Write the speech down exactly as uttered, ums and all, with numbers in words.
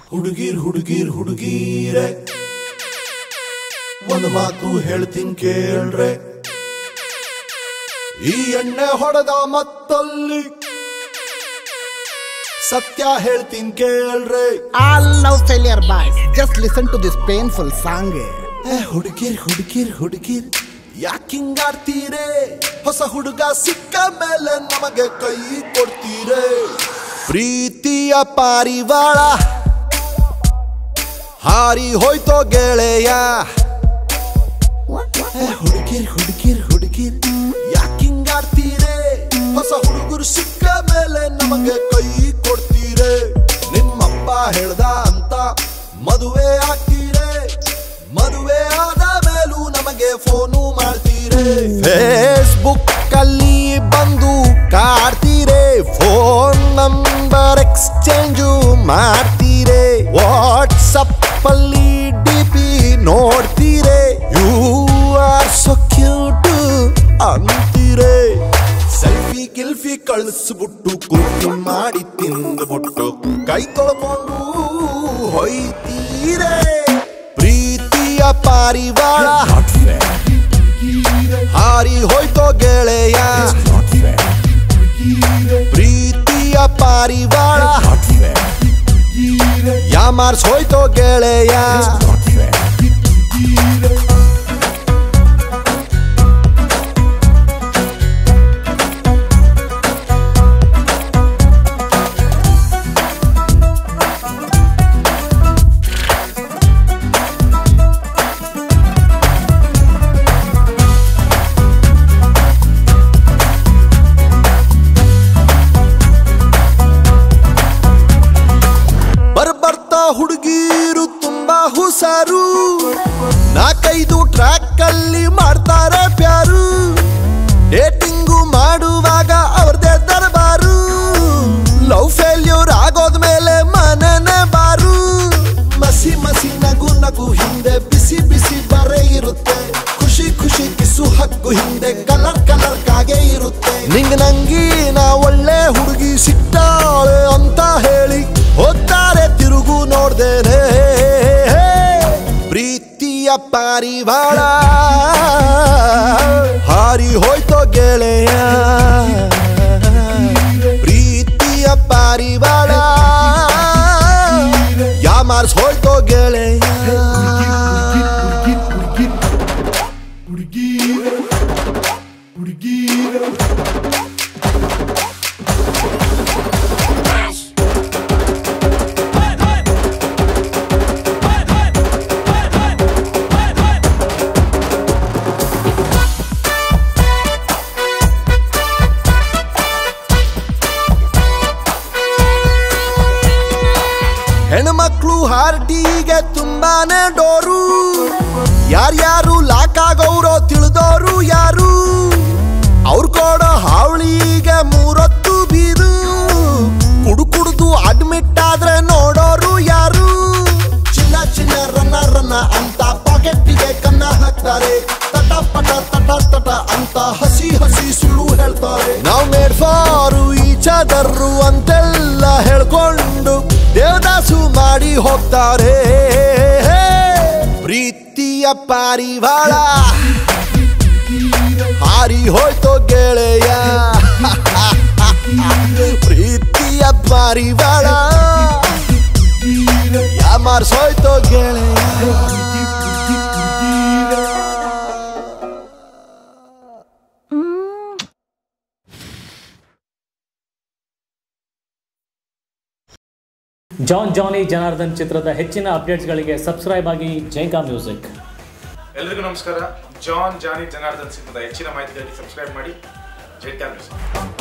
ಹುಡುಗೀರ್ ಹುಡುಗೀರ್ ಹುಡುಗೀರೆ ಒಂದು ಮಾತು ಹೇಳ್ತೀನಿ ಕೇಳ್ರೆ, ಈ ಎಣ್ಣೆ ಹೊಡೆದ ಮತ್ತಲ್ಲಿ ಸತ್ಯ ಹೇಳ್ತೀನಿ ಕೇಳ್ರೆ. All love failure boys, just listen to this painful song. ಹುಡುಗೀರ್ ಹುಡುಗೀರ್ ಹುಡುಗೀರ್ ಯಾಕಿಂಗಾಡ್ತೀರೆ, ಹೊಸ ಹುಡುಗ ಸಿಕ್ಕ ಮೇಲೆ ನಮಗೆ ಕೈ ಕೊಡ್ತೀರೆ. ಪ್ರೀತಿಯ ಪಾರಿವಾಳ ಹಾರಿ ಹೋಯ್ತೋ ಗೆಳೆಯ. ಹುಡುಗೀರ್ ಹುಡುಗೀರ್ ಹುಡುಗೀರ್ ಯಾಕಿಂಗಾಡ್ತೀರೆ, ಹೊಸ ಹುಡುಗರು ಸಿಕ್ಕ ಮೇಲೆ ನಮಗೆ ಕೈ ಕೊಡ್ತೀರೆ. ನಿಮ್ಮಪ್ಪ ಹೇಳ್ದ ಅಂತ ಮದುವೆ ಆಗ್ತೀರೆ, ಮದುವೆ ಆದ ಮೇಲೂ ನಮಗೆ ಫೋನು ಮಾಡ್ತೀರೆ. ಫೇಸ್ಬುಕ್ ಅಲ್ಲಿ ಬಂದು ಕಾಡ್ತೀರೆ, ಫೋನ್ ನಂಬರ್ ಎಕ್ಸ್ಚೇಂಜು ಮಾಡ್ತೀರೆ. ವಾಟ್ಸಪ್ ಅಲ್ಲಿ ಡಿ ಪಿ ನೋಡ್ತೀರೆ, ಯು ಆರ್ ಸೊ ಕ್ಯೂಟ್ ಅಂತೀರೆ. ಸೆಲ್ಫಿ ಗಿಲ್ಫಿ ಕಳಿಸ್ಬಿಟ್ಟು ಕುಲ್ಫಿ ಮಾಡಿ ತಿಂದ್ಬಿಟ್ಟು ಕೈ ತೊಳ್ಕೊಂಡು ಹೊಯ್ತೀರೆ. ಪ್ರೀತಿಯ ಪಾರಿವಾಳ ಹಾರಿ ಹೋಯ್ತೋ ಗೆಳೆಯ. ಪ್ರೀತಿಯ ಪಾರಿವಾಳ ಯಾಮಾರ್ಸ್ ಹೋಯ್ತೋ ಗೆಳೆಯ. ಹುಡುಗೀರು ತುಂಬಾ ಹುಷಾರು, ನಾಲ್ಕೈದು ಟ್ರ್ಯಾಕ್ ಅಲ್ಲಿ ಮಾಡ್ತಾರೆ ಪ್ಯಾರು. ಡೇಟಿಂಗು ಮಾಡುವಾಗ ಅವ್ರದೇ ದರ್ಬಾರು, ಲವ್ ಫೇಲ್ಯೂರ್ ಆಗೋದ್ಮೇಲೆ ಮನೆನೆ ಬಾರು. ಮಸಿ ಮಸಿ ನಗು ನಗು ಹಿಂದೆ ಬಿಸಿ ಬಿಸಿ ಬರೆ ಇರುತ್ತೆ, ಖುಷಿ ಖುಷಿ ಕಿಸು ಹಕ್ಕು ಹಿಂದೆ ಕಲರ್ ಕಲರ್ ಕಾಗೆ ಇರುತ್ತೆ. ನಿಂಗ್ ನಂಗೀನ ಒಳ್ಳೆ ಹುಡುಗಿ ಸಿಕ್ತಾಳೆ ಅಂತ ಹೇಳಿ ಹೋಗ್ತಾರೆ ತಿರುಗು ನೋಡ್ದೇನೆ. ಪ್ರೀತಿಯ ಪಾರಿವಾಳ ಹಾರಿ ಹೋಯ್ತೋ ಗೆಳೆಯ. ಪ್ರೀತಿಯ ಪಾರಿವಾಳ ಯಾಮಾರ್ಸ್ ಹೋಯ್ತೋ ಗೆಳೆಯ. ಹೆಣ್ಮಕ್ಳು ಹಾರ್ಟಿಗೆ ತುಂಬಾನೇ ಡೋರು, ಯಾರ್ಯಾರು ಲಾಕ್ ಆಗೋರೋ ತಿಳಿದೋರು ಯಾರು. ಅವ್ರು ಕೊಡೋ ಹಾವಳಿಗೆ ಮೂರೊತ್ತು ಬೀರು, ಕುಡು ಕುಡ್ದು ಅಡ್ಮಿಟ್ ಆದ್ರೆ ನೋಡೋರು ಯಾರು. ಚಿನ್ನ ಚಿನ್ನ ರನ್ನ ರನ್ನ ಅಂತ ಪಾಕೆಟ್ಟಿಗೆ ಕನ್ನ ಹಾಕ್ತಾರೆ, ತಟ ಪಟ ತಟ ತಟ ಅಂತ ಹಸಿ ಹಸಿ ಸುಳ್ಳು ಹೇಳ್ತಾರೆ. ನಾವು ಮೇಡ್ ಫಾರು ಈಚ್ ಅದರ್ರು ಅಂತೆಲ್ಲ ಹೇಳ್ಕೊಂಡು ದೇವದಾಸು ಮಾಡಿ ಹೋಗ್ತಾರೆ. ಪ್ರೀತಿಯ ಪಾರಿವಾಳ ಹಾರಿ ಹೋಯ್ತೋ ಗೆಳೆಯ. ಪ್ರೀತಿಯ ಪಾರಿವಾಳ ಯಾಮಾರ್ಸ್ ಹೋಯ್ತೋ ಗೆಳೆಯ. ಜಾನ್ ಜಾನಿ ಜನಾರ್ದನ್ ಚಿತ್ರದ ಹೆಚ್ಚಿನ ಅಪ್ಡೇಟ್ಸ್ಗಳಿಗೆ ಸಬ್ಸ್ಕ್ರೈಬ್ ಆಗಿ ಜೈಕಾ ಮ್ಯೂಸಿಕ್. ಎಲ್ಲರಿಗೂ ನಮಸ್ಕಾರ. ಜಾನ್ ಜಾನಿ ಜನಾರ್ದನ್ ಚಿತ್ರದ ಹೆಚ್ಚಿನ ಮಾಹಿತಿಗಾಗಿ ಸಬ್ಸ್ಕ್ರೈಬ್ ಮಾಡಿ ಜೈಕಾ ಮ್ಯೂಸಿಕ್.